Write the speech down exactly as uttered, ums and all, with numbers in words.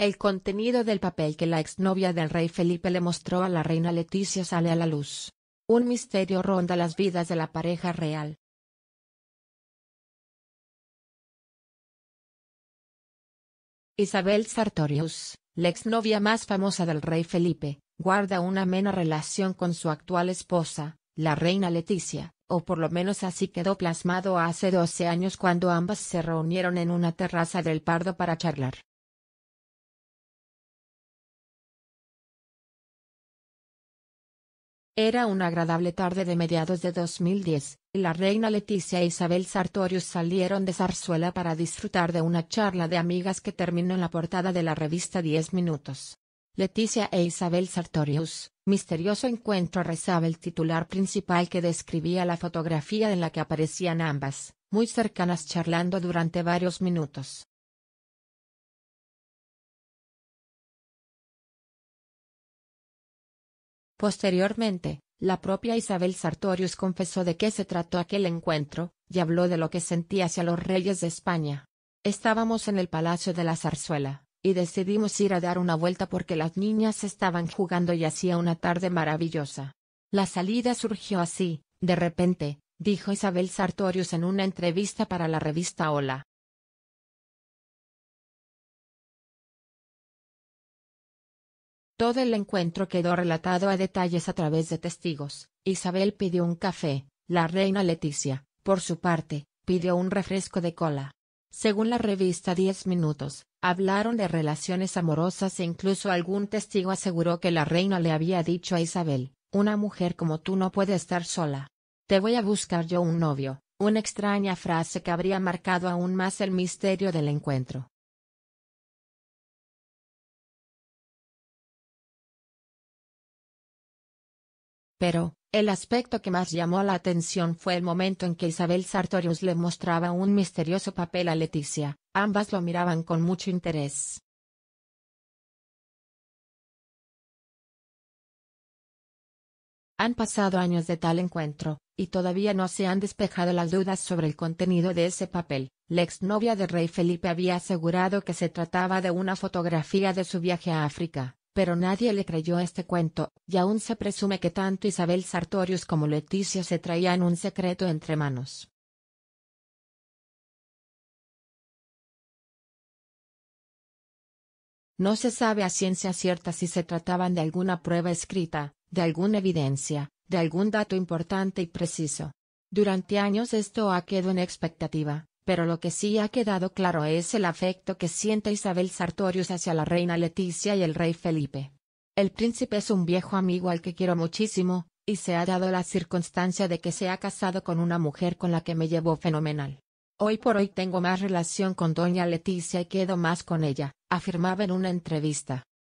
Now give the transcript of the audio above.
El contenido del papel que la exnovia del rey Felipe le mostró a la reina Letizia sale a la luz. Un misterio ronda las vidas de la pareja real. Isabel Sartorius, la exnovia más famosa del rey Felipe, guarda una amena relación con su actual esposa, la reina Letizia, o por lo menos así quedó plasmado hace doce años cuando ambas se reunieron en una terraza del Pardo para charlar. Era una agradable tarde de mediados de dos mil diez, y la reina Letizia e Isabel Sartorius salieron de Zarzuela para disfrutar de una charla de amigas que terminó en la portada de la revista Diez Minutos. Letizia e Isabel Sartorius, misterioso encuentro, rezaba el titular principal que describía la fotografía en la que aparecían ambas, muy cercanas charlando durante varios minutos. Posteriormente, la propia Isabel Sartorius confesó de qué se trató aquel encuentro, y habló de lo que sentía hacia los reyes de España. Estábamos en el Palacio de la Zarzuela, y decidimos ir a dar una vuelta porque las niñas estaban jugando y hacía una tarde maravillosa. La salida surgió así, de repente, dijo Isabel Sartorius en una entrevista para la revista Hola. Todo el encuentro quedó relatado a detalles a través de testigos. Isabel pidió un café, la reina Letizia, por su parte, pidió un refresco de cola. Según la revista Diez Minutos, hablaron de relaciones amorosas e incluso algún testigo aseguró que la reina le había dicho a Isabel, una mujer como tú no puede estar sola. Te voy a buscar yo un novio, una extraña frase que habría marcado aún más el misterio del encuentro. Pero, el aspecto que más llamó la atención fue el momento en que Isabel Sartorius le mostraba un misterioso papel a Letizia. Ambas lo miraban con mucho interés. Han pasado años de tal encuentro, y todavía no se han despejado las dudas sobre el contenido de ese papel. La exnovia del rey Felipe había asegurado que se trataba de una fotografía de su viaje a África, pero nadie le creyó este cuento, y aún se presume que tanto Isabel Sartorius como Letizia se traían un secreto entre manos. No se sabe a ciencia cierta si se trataban de alguna prueba escrita, de alguna evidencia, de algún dato importante y preciso. Durante años esto ha quedado en expectativa, pero lo que sí ha quedado claro es el afecto que siente Isabel Sartorius hacia la reina Letizia y el rey Felipe. El príncipe es un viejo amigo al que quiero muchísimo, y se ha dado la circunstancia de que se ha casado con una mujer con la que me llevo fenomenal. Hoy por hoy tengo más relación con doña Letizia y quedo más con ella, afirmaba en una entrevista.